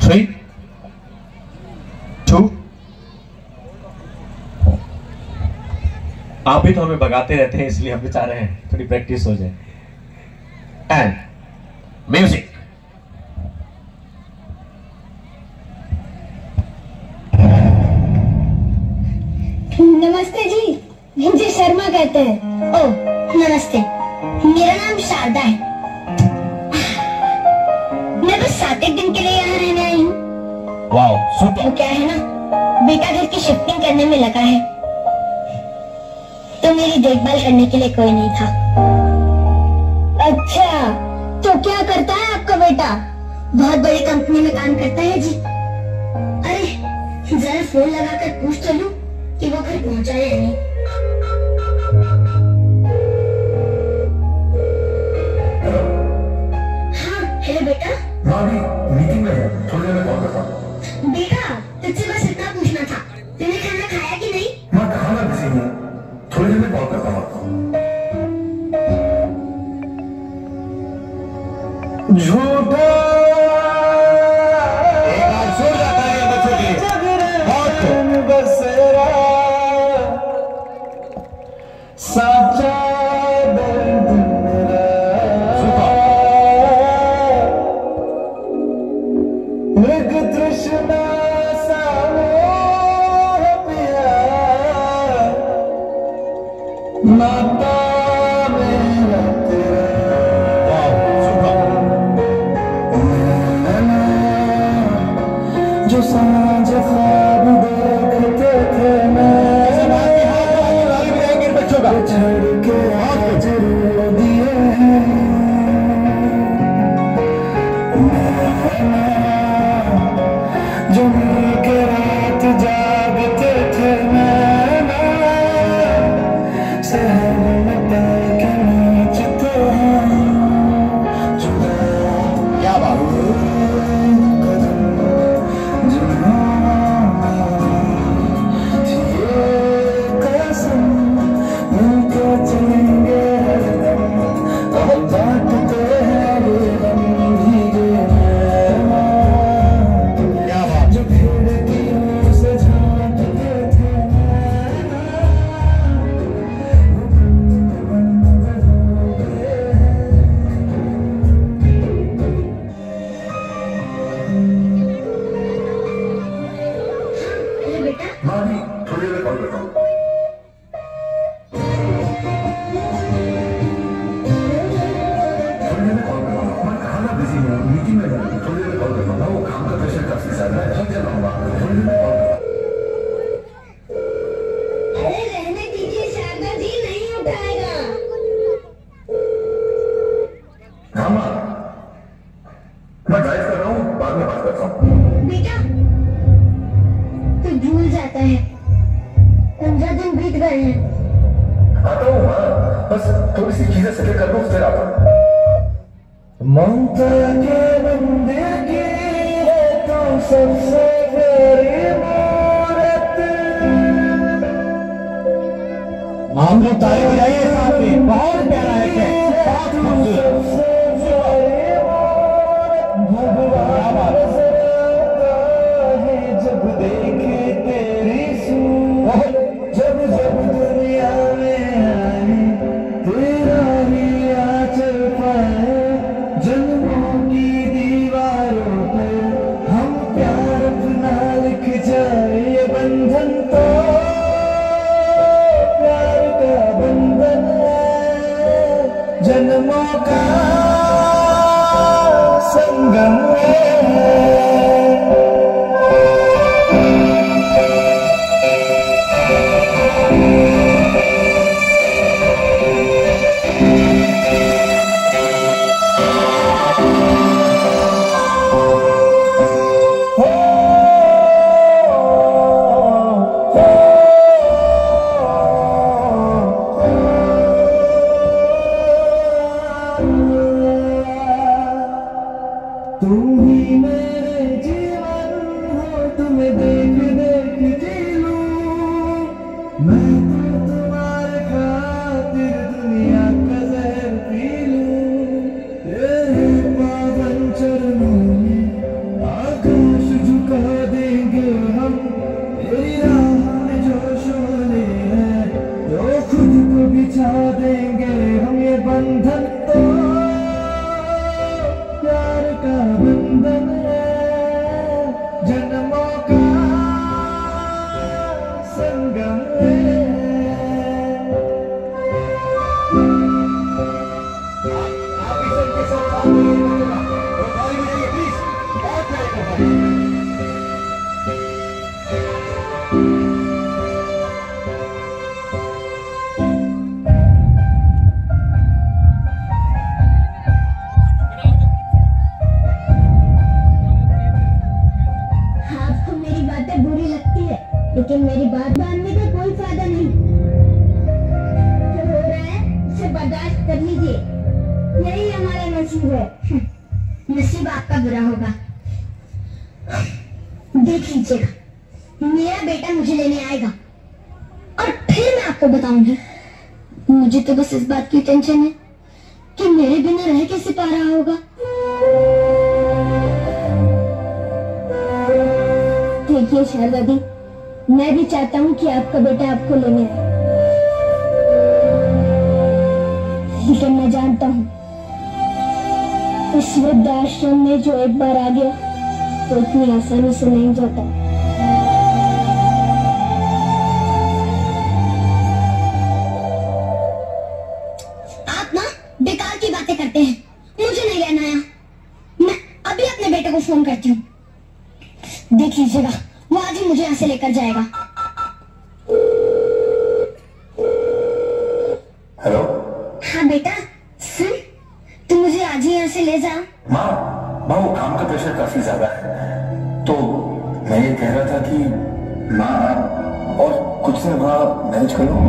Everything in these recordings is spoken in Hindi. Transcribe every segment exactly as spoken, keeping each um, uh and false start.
Three to. आप भी तो हमें भगाते रहते हैं, इसलिए हम भी चाह रहे हैं थोड़ी प्रैक्टिस हो जाए। And music. नमस्ते जी, मुझे शर्मा कहते हैं। ओह नमस्ते, मेरा नाम शारदा है। मैं बस सात एक दिन के लिए यहाँ रहने आई हूँ। Wow super. तो क्या है ना, बेटा घर की शिफ्टिंग करने में लगा है, तो मेरी देखभाल करने के लिए कोई नहीं था। अच्छा, तो क्या करता है आपका बेटा? बहुत बड़ी कंपनी में काम करता है जी। अरे जरा फोन लगाकर पूछ तो लूं कि वो घर पहुंचा या नहीं। हाँ हेलो बेटा। मामी मीटिंग में है, थोड़ी देर में कॉल करता हूँ। बेटा तुझसे बस इतना पूछना था, तूने खाना खाया कि नहीं? मैं खाना बिजी हूँ, थोड़ी देर में कॉल करता हूँ। झूठा एक बार जोर जाता है बच्चों के लिए। बहुत बसेरा साचा दर्द मेरा मृग तृष्णा सामो पिया नाता मेरा तेरा जो सांझ ख्वाब देखते थे बच्चों का छड़ के आज रो दिए जो मिल के रात जागते थे नैना शहर में तय के नाचते हैं जुदा क्या बात मामी थोड़ी देर कॉल करता हूँ। थोड़ी देर में कॉल करता हूँ, मैं खाना बिजी हूँ, मीटिंग में हूँ, थोड़ी देर में कॉल करता हूँ। वो काम का प्रेशर काफी ज्यादा है, थक जाता हूँ, थोड़ी देर में कॉल करता हूँ। अरे रहने दीजिए शारदा जी, नहीं उठाएगा। हाँ माँ, मैं ड्राइव कर रहा हूँ, बाद में बात करता हूँ। बेटा तू भूल जाता है, पंद्रह दिन बीत गए हैं। आता हूँ माँ, बस थोड़ी सी चीजें सेटल कर लूँ, फिर आता हूँ। ममता के मंदिर की है तो सबसे प्यारी मूरत। आप लोग ताली बजाइए साथ में, बहुत प्यारा है, बहुत खूबसूरत। जब देखे तेरी सूरत, जब जब दुनिया में आए तेरा ही आंचल पाए, जन्मों की दीवारों पर हम प्यार अपना लिख जाए। ये बंधन तो प्यार का बंधन है, जन्मों का संगम है। तुम ही मेरे जीवन हो, तुम्हें देख देख जी लूं मैं, तो तुम्हारे खातिर दुनिया का जहर पी लूं। तेरे पावन चरणों में आकाश लेकिन मेरी बात मानने का कोई फायदा नहीं। जो हो रहा है उसे बर्दाश्त कर लीजिए, यही हमारा नसीब है। नसीब आपका बुरा होगा। देख लीजिएगा, मेरा बेटा मुझे लेने आएगा और फिर मैं आपको बताऊंगी। मुझे तो बस इस बात की टेंशन है कि मेरे बिना रह कैसे पा रहा होगा। देखिए शारदा दी, मैं भी चाहता हूँ कि आपका बेटा आपको लेने आए, लेकिन मैं जानता हूँ इस वृद्धाश्रम में जो एक बार आ गया तो इतनी आसानी से नहीं जाता। आप ना बेकार की बातें करते हैं, मुझे नहीं रहना यहाँ। मैं अभी अपने बेटे को फोन करती हूँ। देख लीजिएगा, वो आज ही मुझे यहाँ से लेकर जाएगा। हेलो। हाँ बेटा सुन, तू मुझे आज ही यहाँ से ले जा। माँ माँ वो काम का प्रेशर काफी ज्यादा है, तो मैं ये कह रहा था कि माँ और कुछ दिन वहाँ मैनेज कर लो।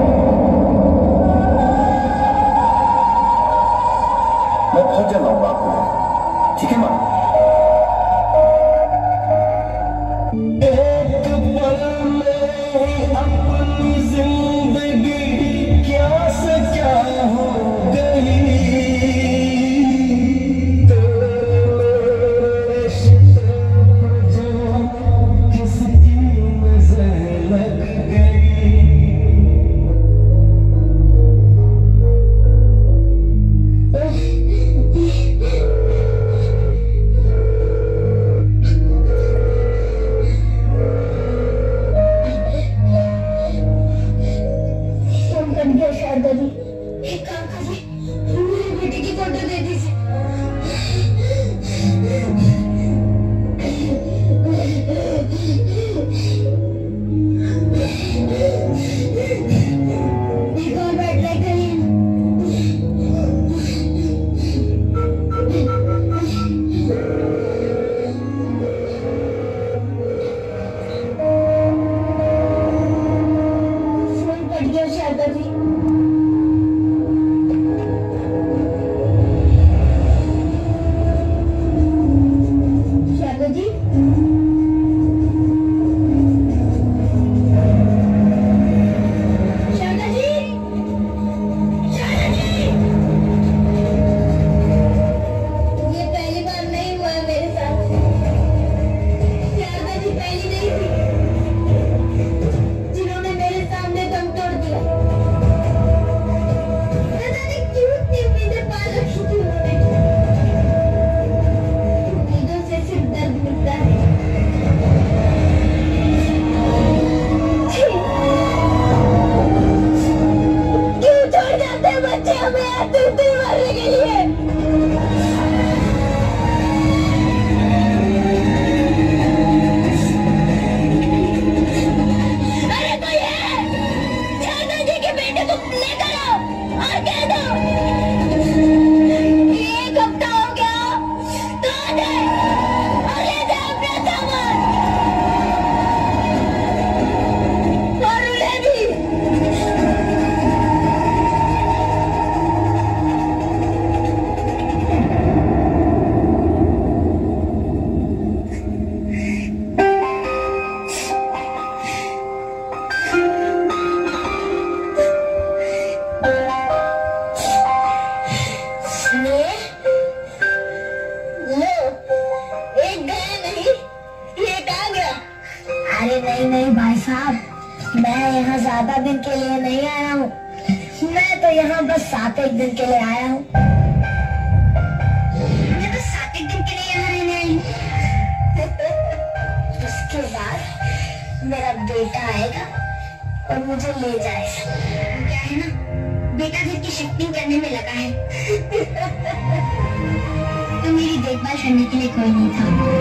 मैं पहुंच जाना हूँ आपको, ठीक है माँ? एक पल में अपनी जिंदगी क्या से क्या हो गई, शारदा दी, एक काम कीजिए, मेरे बेटे की फोटो दे दीजिए। एक और बार ट्राई करिए। फोन कट गया शारदा दी। अरे नहीं नहीं भाई साहब, मैं यहाँ ज्यादा दिन के लिए नहीं आया हूँ। मैं तो यहाँ बस सात एक दिन के लिए आया हूँ। मैं बस सात एक दिन के लिए यहाँ रहने आई हूँ। उसके बाद मेरा बेटा आएगा और मुझे ले जाएगा। क्या है ना, बेटा घर की शिफ्टिंग करने में लगा है। तो मेरी देखभाल करने के लिए कोई नहीं था।